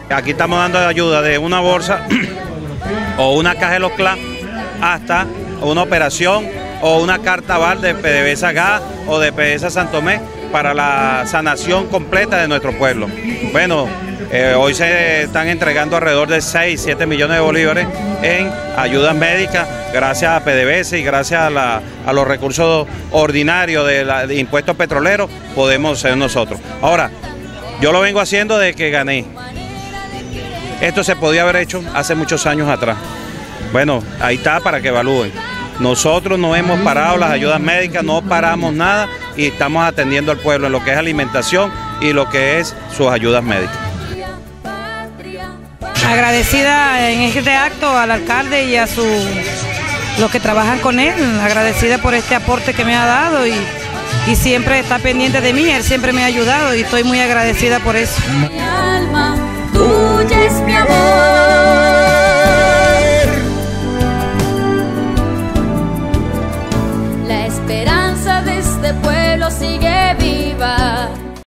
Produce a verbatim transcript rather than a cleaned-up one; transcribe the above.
Aquí estamos dando ayuda de una bolsa o una caja de los C L A hasta una operación o una carta aval de P D V S A Gas o de P D V S A San Tomé para la sanación completa de nuestro pueblo. Bueno, eh, hoy se están entregando alrededor de seis, siete millones de bolívares en ayudas médicas, gracias a P D V S A y gracias a, la, a los recursos ordinarios de, la, de impuestos petroleros, podemos ser nosotros. Ahora, yo lo vengo haciendo desde que gané. Esto se podía haber hecho hace muchos años atrás. Bueno, ahí está para que evalúen. Nosotros no hemos parado las ayudas médicas, no paramos nada y estamos atendiendo al pueblo en lo que es alimentación y lo que es sus ayudas médicas. Agradecida en este acto al alcalde y a su, los que trabajan con él, agradecida por este aporte que me ha dado y, y siempre está pendiente de mí, él siempre me ha ayudado y estoy muy agradecida por eso. Mi alma, tuya es mi amor.